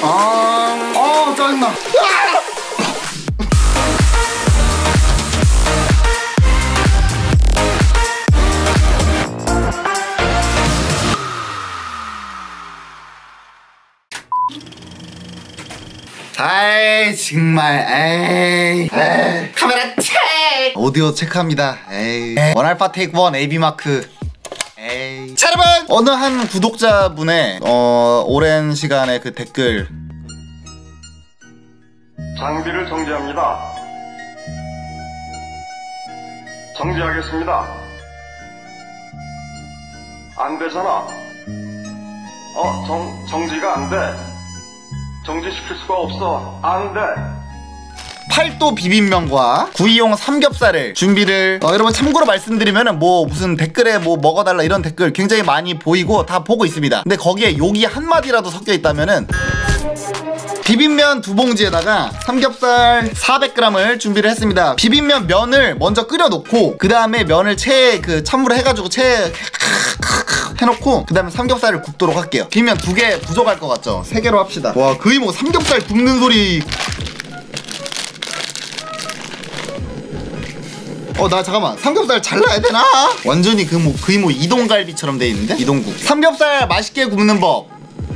짜증나. 아이 정말 에이 카메라 체크 오디오 체크합니다. 에이 원알파 테이크 원 AB 마크. 에이 자 여러분 어느 한 구독자분의 오랜 시간의 그 댓글 장비를 정지합니다. 정지하겠습니다. 안 되잖아. 정지가 안 돼. 정지시킬 수가 없어. 안 돼. 팔도 비빔면과 구이용 삼겹살을 준비를 여러분 참고로 말씀드리면은 뭐 무슨 댓글에 뭐 먹어달라 이런 댓글 굉장히 많이 보이고 다 보고 있습니다. 근데 거기에 욕이 한마디라도 섞여 있다면은 비빔면 2봉지에다가 삼겹살 400g을 준비를 했습니다. 비빔면 면을 먼저 끓여 놓고 그 다음에 면을 그 찬물에 해가지고 해놓고 그 다음에 삼겹살을 굽도록 할게요. 비빔면 2개 부족할 것 같죠? 3개로 합시다. 와 거의 뭐 삼겹살 굽는 소리. 나 잠깐만 삼겹살 잘라야 되나? 완전히 거의 뭐 이동갈비처럼 돼 있는데? 이동국. 삼겹살 맛있게 굽는 법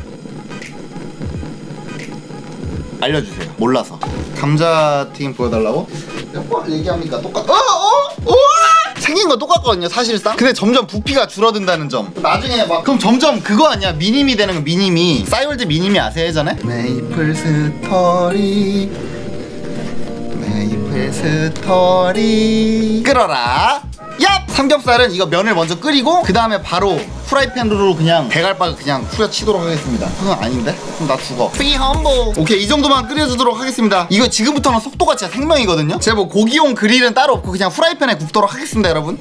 알려주세요. 몰라서. 감자튀김 보여달라고? 몇 번 얘기합니까? 생긴 건 똑같거든요 사실상. 근데 점점 부피가 줄어든다는 점. 나중에 막 그럼 점점 그거 아니야? 미니미 되는 거. 미니미. 싸이월드 미니미 아세요 예전에? 메이플 스토리 끓어라. 얍! 삼겹살은 이거 면을 먼저 끓이고 그 다음에 바로 프라이팬으로 그냥 대갈박을 그냥 후려치도록 하겠습니다. 그건 아닌데? 그럼 나 죽어. 오케이 이 정도만 끓여주도록 하겠습니다. 이거 지금부터는 속도가 진짜 생명이거든요. 제가 뭐 고기용 그릴은 따로 없고 그냥 프라이팬에 굽도록 하겠습니다 여러분.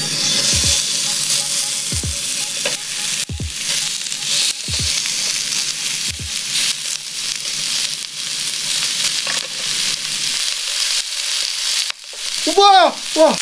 우와! 와!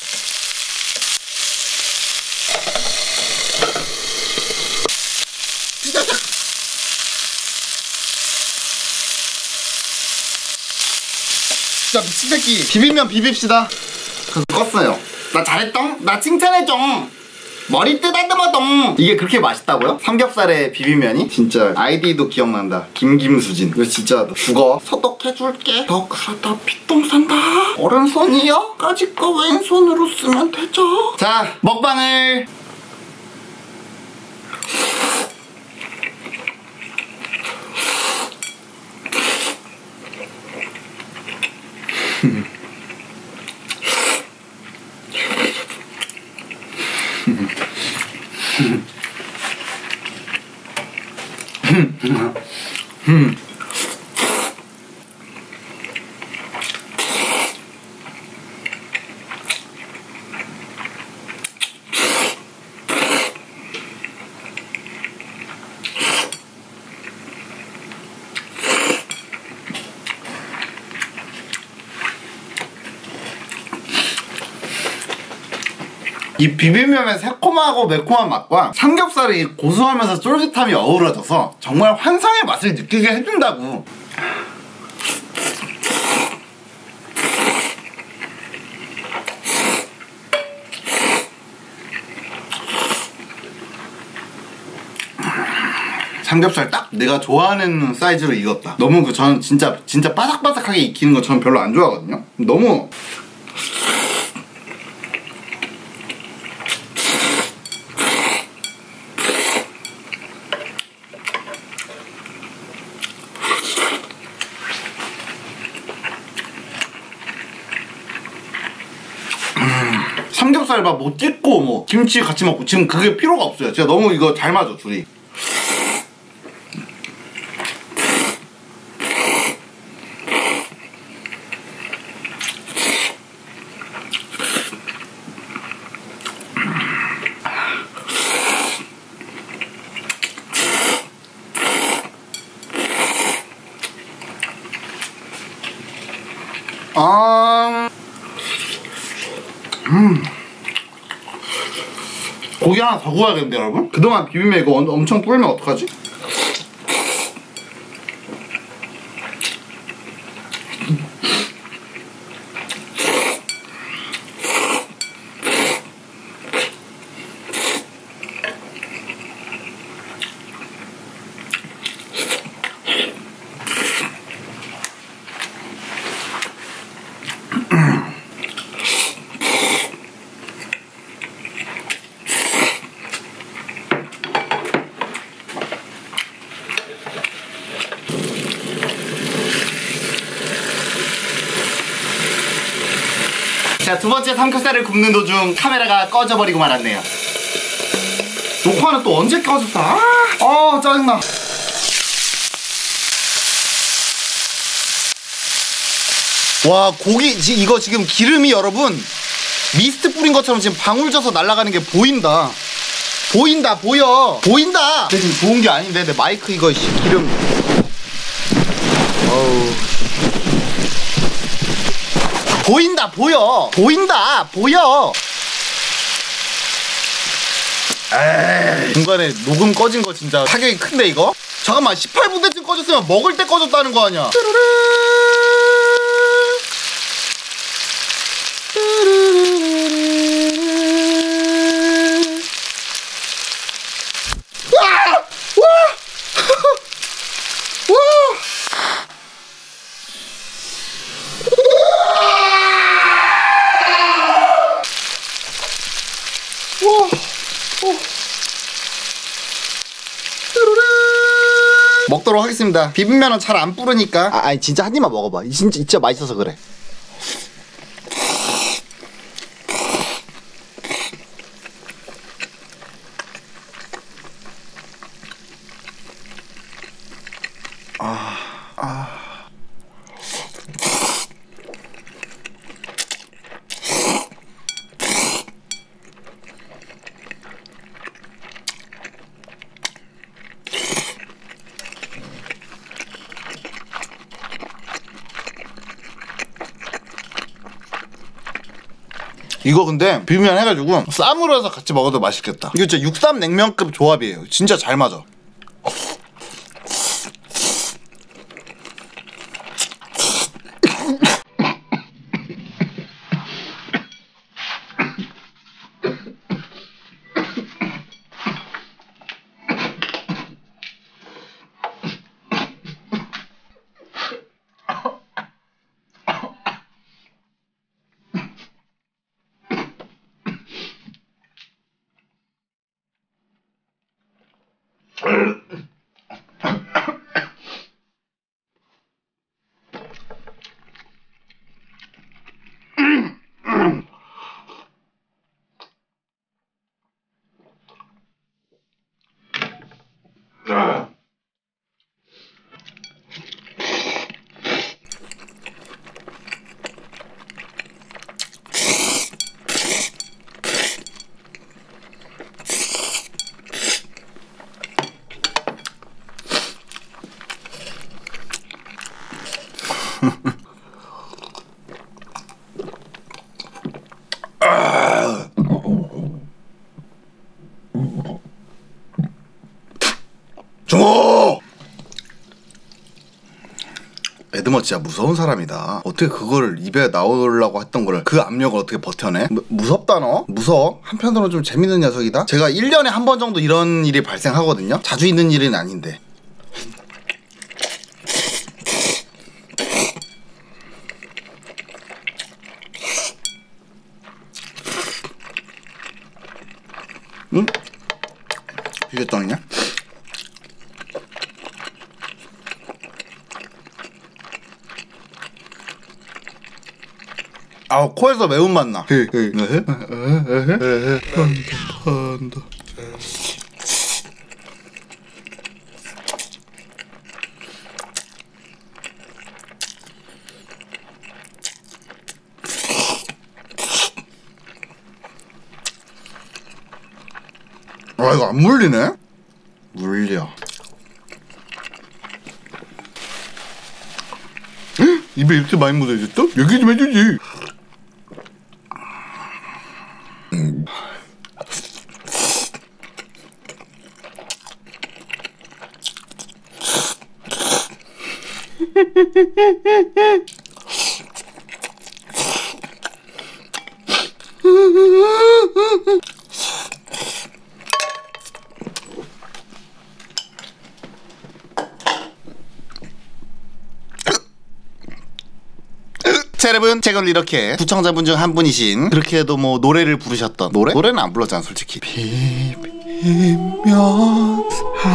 진짜 미친 새끼. 비빔면 비빕시다. 껐어요. 나 잘했똥? 나 칭찬해줘. 머리 뜯어듬어똥. 이게 그렇게 맛있다고요? 삼겹살에 비빔면이? 진짜 아이디도 기억난다. 김김수진. 이거 진짜 너 죽어. 소독해줄게. 너 그러다 피똥 산다. 오른손이요? 까짓 거 왼손으로 쓰면 되죠. 자 먹방을. 이 비빔면의 새콤하고 매콤한 맛과 삼겹살이 고소하면서 쫄깃함이 어우러져서 정말 환상의 맛을 느끼게 해준다고. 삼겹살 딱 내가 좋아하는 사이즈로 익었다. 너무 저는 진짜 바삭바삭하게 익히는 거 저는 별로 안 좋아하거든요. 너무 삼겹살 막 뭐 찍고 뭐 김치 같이 먹고 지금 그게 필요가 없어요. 진짜 너무 이거 잘 맞아 둘이. 고기 하나 더 구워야겠는데 여러분? 그동안 비빔면 이거 엄청 불면 어떡하지? 자, 두 번째 삼겹살을 굽는 도중 카메라가 꺼져버리고 말았네요. 녹화는 또 언제 꺼졌어? 짜증나. 와, 고기 이거 지금 기름이 여러분 미스트 뿌린 것처럼 지금 방울 져서 날아가는 게 보인다. 보여. 보인다. 근데 지금 좋은 게 아닌데 내 마이크 이거 기름. 어우. 보여. 에이, 중간에 녹음 꺼진 거 진짜 타격이 큰데 이거? 잠깐만, 18분대쯤 꺼졌으면 먹을 때 꺼졌다는 거 아니야? 먹도록 하겠습니다. 비빔면은 잘 안 뿌르니까. 아니 진짜 한 입만 먹어봐. 진짜 맛있어서 그래. 이거 근데 비빔면 해가지고 쌈으로 해서 같이 먹어도 맛있겠다. 이거 진짜 육삼 냉면급 조합이에요. 진짜 잘 맞아. 종호! 에드머 진짜 무서운 사람이다. 어떻게 그거를 입에 나오려고 했던 거를 그 압력을 어떻게 버텨내? 무섭다 너? 무서워? 한편으로는 좀 재밌는 녀석이다. 제가 1년에 한 번 정도 이런 일이 발생하거든요. 자주 있는 일은 아닌데. 응? 이게 떡이냐? 코에서 매운맛 나. 이거 안 물리네? 물려. 입에 이렇게 많이 묻어있었어? 얘기 좀 해주지. 자, 여러분, 제가 오늘 이렇게 구청자분 중 한 분이신 그렇게 해도 뭐 노래를 부르셨던 노래는 안 불렀잖아 솔직히. 비빔면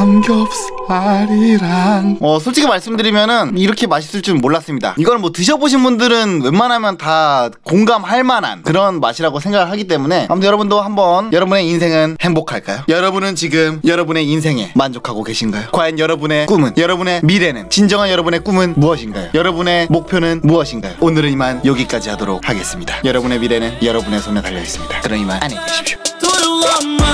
삼겹살이랑 솔직히 말씀드리면은 이렇게 맛있을 줄 몰랐습니다. 이걸 뭐 드셔보신 분들은 웬만하면 다 공감할 만한 그런 맛이라고 생각을 하기 때문에 아무튼 여러분도 한번 여러분의 인생은 행복할까요? 여러분은 지금 여러분의 인생에 만족하고 계신가요? 과연 여러분의 꿈은, 여러분의 미래는, 진정한 여러분의 꿈은 무엇인가요? 여러분의 목표는 무엇인가요? 오늘은 이만 여기까지 하도록 하겠습니다. 여러분의 미래는 여러분의 손에 달려있습니다. 그럼 이만 안녕히 계십시오.